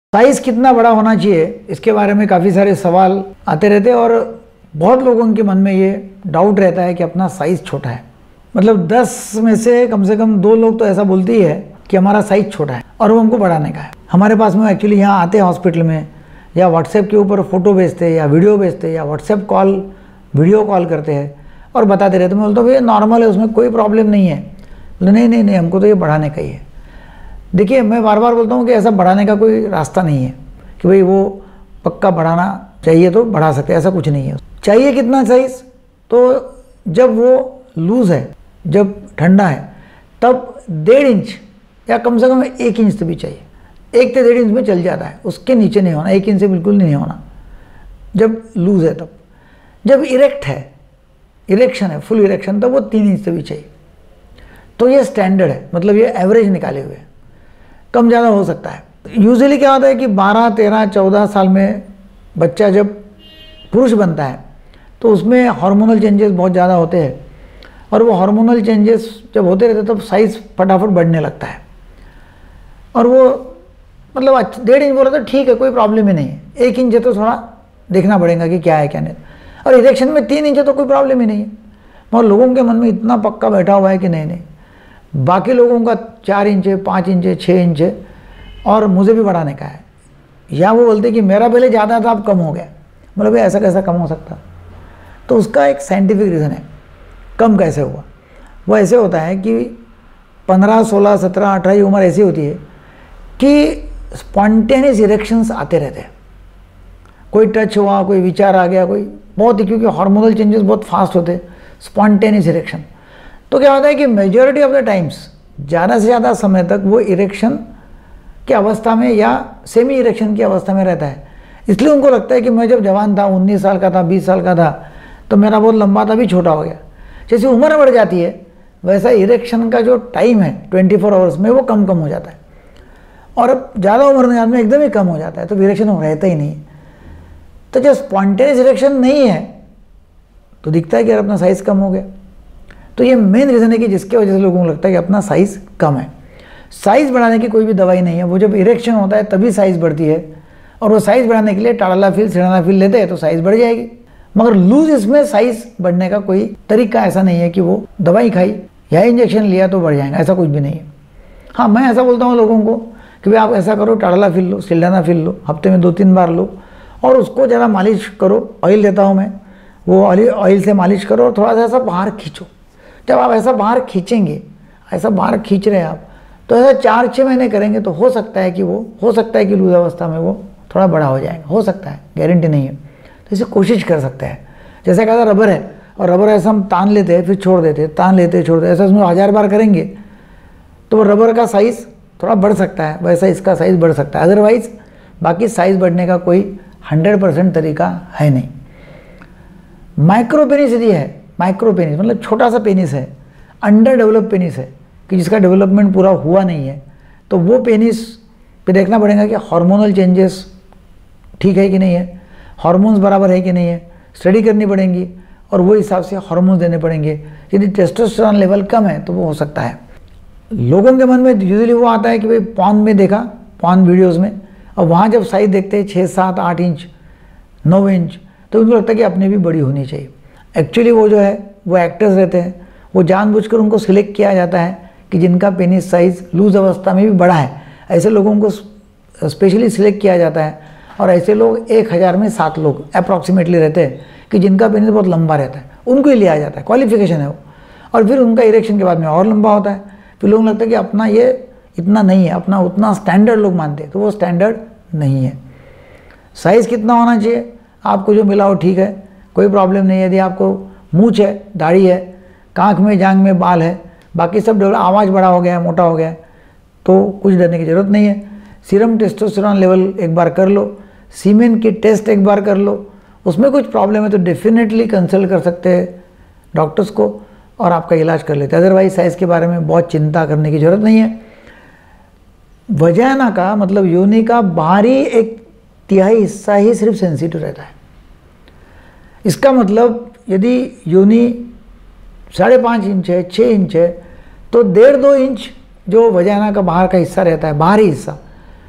Size कितना बड़ा होना चाहिए, इसके बारे में काफ़ी सारे सवाल आते रहते हैं और बहुत लोगों के मन में ये डाउट रहता है कि अपना साइज़ छोटा है। मतलब 10 में से कम 2 लोग तो ऐसा बोलते ही है कि हमारा साइज़ छोटा है और वो हमको बढ़ाने का है। हमारे पास में एक्चुअली यहाँ आते हैं हॉस्पिटल में, या व्हाट्सएप के ऊपर फ़ोटो भेजते हैं या वीडियो भेजते हैं या व्हाट्सएप कॉल वीडियो कॉल करते हैं और बताते रहते। मैं बोलता हूँ भैया नॉर्मल है, उसमें कोई प्रॉब्लम नहीं है। नहीं, हमको तो ये बढ़ाने का ही है। देखिए, मैं बार बार बोलता हूँ कि ऐसा बढ़ाने का कोई रास्ता नहीं है कि भाई वो पक्का बढ़ाना चाहिए तो बढ़ा सकते हैं, ऐसा कुछ नहीं है। चाहिए कितना साइज़, तो जब वो लूज़ है, जब ठंडा है, तब 1.5 इंच या कम से कम 1 इंच तो भी चाहिए। 1 से 1.5 इंच में चल जाता है, उसके नीचे नहीं होना, 1 इंच से बिल्कुल नहीं होना जब लूज़ है। तब जब इरेक्ट है, इरेक्शन है, फुल इरेक्शन, तब वो 3 इंच से भी चाहिए। तो ये स्टैंडर्ड है, मतलब ये एवरेज निकाले हुए हैं। कम ज़्यादा हो सकता है। यूजुअली क्या होता है कि 12, 13, 14 साल में बच्चा जब पुरुष बनता है तो उसमें हार्मोनल चेंजेस बहुत ज़्यादा होते हैं और वो हार्मोनल चेंजेस जब होते रहते तब साइज़ फटाफट बढ़ने लगता है। और वो मतलब 1.5 इंच बोला तो ठीक है, कोई प्रॉब्लम ही नहीं है। 1 इंच है तो थोड़ा देखना पड़ेगा कि क्या है क्या नहीं। और इरेक्शन में 3 इंच है तो कोई प्रॉब्लम ही नहीं है। मगर लोगों के मन में इतना पक्का बैठा हुआ है कि नहीं, बाकी लोगों का 4 इंच है, 5 इंच है, 6 इंच है और मुझे भी बढ़ाने का है। या वो बोलते कि मेरा पहले ज़्यादा था अब कम हो गया। मतलब ऐसा कैसा कम हो सकता? तो उसका एक साइंटिफिक रीज़न है कम कैसे हुआ। वो ऐसे होता है कि 15, 16, 17, 18 उम्र ऐसी होती है कि स्पॉन्टेनियस इरेक्शंस आते रहते हैं। कोई टच हुआ, कोई विचार आ गया, कोई बहुत ही, क्योंकि हार्मोनल चेंजेस बहुत फास्ट होते हैं, स्पॉन्टेनियस इरेक्शन। तो क्या होता है कि मेजॉरिटी ऑफ द टाइम्स, ज़्यादा से ज़्यादा समय तक वो इरेक्शन की अवस्था में या सेमी इरेक्शन की अवस्था में रहता है। इसलिए उनको लगता है कि मैं जब जवान था, 19 साल का था, 20 साल का था, तो मेरा बहुत लंबा था, भी छोटा हो गया। जैसे उम्र बढ़ जाती है वैसा इरेक्शन का जो टाइम है 24 आवर्स में वो कम हो जाता है। और अब ज़्यादा उम्र में एकदम ही कम हो जाता है, तो इरेक्शन रहता ही नहीं है। तो जब स्पॉन्टेनियस इरेक्शन नहीं है तो दिखता है कि यार अपना साइज़ कम हो गया। तो ये मेन रीज़न है कि जिसके वजह से लोगों को लगता है कि अपना साइज़ कम है। साइज़ बढ़ाने की कोई भी दवाई नहीं है। वो जब इरेक्शन होता है तभी साइज़ बढ़ती है और वो साइज़ बढ़ाने के लिए टाडालाफिल, सिडानाफिल लेते हैं तो साइज़ बढ़ जाएगी। मगर लूज इसमें साइज़ बढ़ने का कोई तरीका ऐसा नहीं है कि वो दवाई खाई या इंजेक्शन लिया तो बढ़ जाएगा, ऐसा कुछ भी नहीं है। हाँ, मैं ऐसा बोलता हूँ लोगों को कि भाई आप ऐसा करो, टाडालाफिल लो, सिल्डेनाफिल लो, हफ्ते में 2-3 बार लो और उसको ज़रा मालिश करो। ऑयल देता हूँ मैं, वो ऑयल से मालिश करो और थोड़ा सा ऐसा बाहर खींचो। जब आप ऐसा बाहर खींचेंगे, ऐसा बाहर खींच रहे हैं आप, तो ऐसा 4-6 महीने करेंगे तो हो सकता है कि लूज अवस्था में वो थोड़ा बड़ा हो जाएगा। हो सकता है, गारंटी नहीं है। तो इसे कोशिश कर सकते हैं। जैसे कहता रबर है, और रबर ऐसा हम तान लेते हैं फिर छोड़ देते हैं, तान लेते हैं छोड़ देते हैं, ऐसा उसमें 1000 बार करेंगे तो वो रबर का साइज़ थोड़ा बढ़ सकता है, वैसा इसका साइज़ बढ़ सकता है। अदरवाइज़ बाकी साइज़ बढ़ने का कोई 100% तरीका है नहीं। माइक्रो पेनिस यदि है, माइक्रो पेनिस मतलब छोटा सा पेनिस है, अंडर डेवलप पेनिस है कि जिसका डेवलपमेंट पूरा हुआ नहीं है, तो वो पेनिस पे देखना पड़ेगा कि हार्मोनल चेंजेस ठीक है कि नहीं है, हार्मोन्स बराबर है कि नहीं है, स्टडी करनी पड़ेगी और वो हिसाब से हार्मोन्स देने पड़ेंगे। यदि टेस्टोस्टेरोन लेवल कम है तो वो हो सकता है। लोगों के मन में यूजुअली वो आता है कि भाई पॉर्न में देखा, पॉर्न वीडियोज़ में, और वहाँ जब साइज़ देखते हैं 6, 7, 8 इंच, 9 इंच, तो उनको लगता है कि अपने भी बड़ी होनी चाहिए। एक्चुअली वो जो है वो एक्टर्स रहते हैं, वो जानबूझकर उनको सिलेक्ट किया जाता है कि जिनका पेनिस साइज़ लूज अवस्था में भी बड़ा है, ऐसे लोगों को स्पेशली सिलेक्ट किया जाता है। और ऐसे लोग 1000 में 7 लोग अप्रॉक्सीमेटली रहते हैं कि जिनका पेनिस बहुत लंबा रहता है, उनको ही लिया जाता है, क्वालिफिकेशन है वो। और फिर उनका इरेक्शन के बाद में और लंबा होता है, फिर लोगों को लगता है कि अपना ये इतना नहीं है, अपना उतना स्टैंडर्ड लोग मानते हैं, तो वो स्टैंडर्ड नहीं है। साइज़ कितना होना चाहिए, आपको जो मिला हो ठीक है, कोई प्रॉब्लम नहीं है। यदि आपको मूंछ है, दाढ़ी है, कांख में जांघ में बाल है, बाकी सब डेवलप, आवाज़ बड़ा हो गया है, मोटा हो गया है, तो कुछ डरने की ज़रूरत नहीं है। सीरम टेस्टोस्टेरोन लेवल एक बार कर लो, सीमेन की टेस्ट एक बार कर लो, उसमें कुछ प्रॉब्लम है तो डेफिनेटली कंसल्ट कर सकते हैं डॉक्टर्स को और आपका इलाज कर लेते हैं। अदरवाइज साइज़ के बारे में बहुत चिंता करने की ज़रूरत नहीं है। वजाना का मतलब योनि का बाहरी 1/3 हिस्सा ही सिर्फ सेंसिटिव रहता है। इसका मतलब यदि योनि 5.5 इंच है, 6 इंच है, तो 1.5-2 इंच जो वजाना का बाहर का हिस्सा रहता है, बाहरी हिस्सा,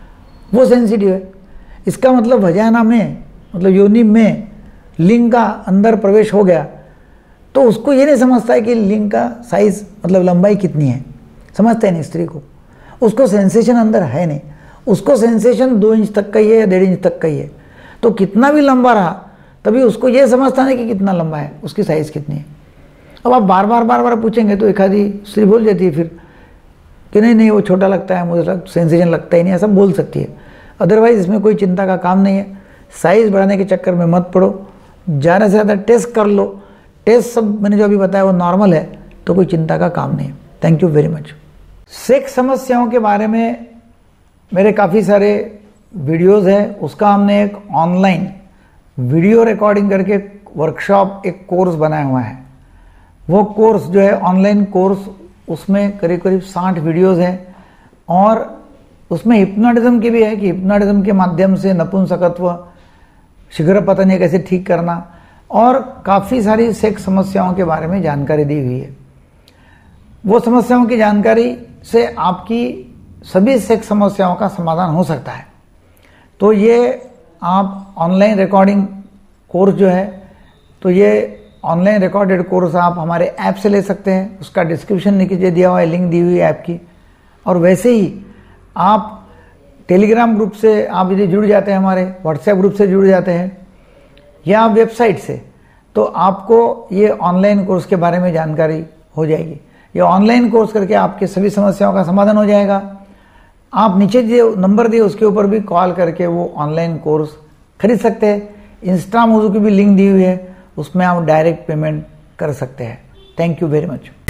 वो सेंसिटिव है। इसका मतलब वजाना में, मतलब योनि में लिंग का अंदर प्रवेश हो गया तो उसको ये नहीं समझता है कि लिंग का साइज मतलब लंबाई कितनी है, समझता है नहीं स्त्री को, उसको सेंसेशन अंदर है नहीं, उसको सेंसेशन 2 इंच तक का ही है या 1.5 इंच तक का ही है। तो कितना भी लंबा रहा तभी उसको ये समझता नहीं कि कितना लंबा है, उसकी साइज कितनी है। अब आप बार बार पूछेंगे तो एक आधी स्त्री बोल जाती है फिर कि नहीं वो छोटा लगता है, मुझे सेंसेशन लगता ही नहीं, ऐसा बोल सकती है। अदरवाइज इसमें कोई चिंता का काम नहीं है। साइज़ बढ़ाने के चक्कर में मत पड़ो, ज़्यादा से ज़्यादा टेस्ट कर लो। टेस्ट सब मैंने जो अभी बताया वो नॉर्मल है, तो कोई चिंता का काम नहीं है। Thank you very much. Sex समस्याओं के बारे में मेरे काफ़ी सारे वीडियोज़ हैं, उसका हमने एक ऑनलाइन वीडियो रिकॉर्डिंग करके वर्कशॉप, एक कोर्स बनाया हुआ है। वो कोर्स जो है ऑनलाइन कोर्स, उसमें करीब 60 वीडियोज़ हैं और उसमें हिप्नोटिज्म की भी है कि हिप्नोटिज्म के माध्यम से नपुंसकत्व, शीघ्र पतन कैसे ठीक करना, और काफ़ी सारी सेक्स समस्याओं के बारे में जानकारी दी हुई है। वो समस्याओं की जानकारी से आपकी सभी सेक्स समस्याओं का समाधान हो सकता है। तो ये आप ऑनलाइन रिकॉर्डिंग कोर्स जो है, तो ये ऑनलाइन रिकॉर्डेड कोर्स आप हमारे ऐप से ले सकते हैं, उसका डिस्क्रिप्शन नीचे दिया हुआ है, लिंक दी हुई है ऐप की। और वैसे ही आप टेलीग्राम ग्रुप से आप यदि जुड़ जाते हैं, हमारे व्हाट्सएप ग्रुप से जुड़ जाते हैं या वेबसाइट से, तो आपको ये ऑनलाइन कोर्स के बारे में जानकारी हो जाएगी। ये ऑनलाइन कोर्स करके आपके सभी समस्याओं का समाधान हो जाएगा। आप नीचे जो नंबर दिए उसके ऊपर भी कॉल करके वो ऑनलाइन कोर्स खरीद सकते हैं। इंस्टा मोजो की भी लिंक दी हुई है, उसमें आप डायरेक्ट पेमेंट कर सकते हैं। Thank you very much.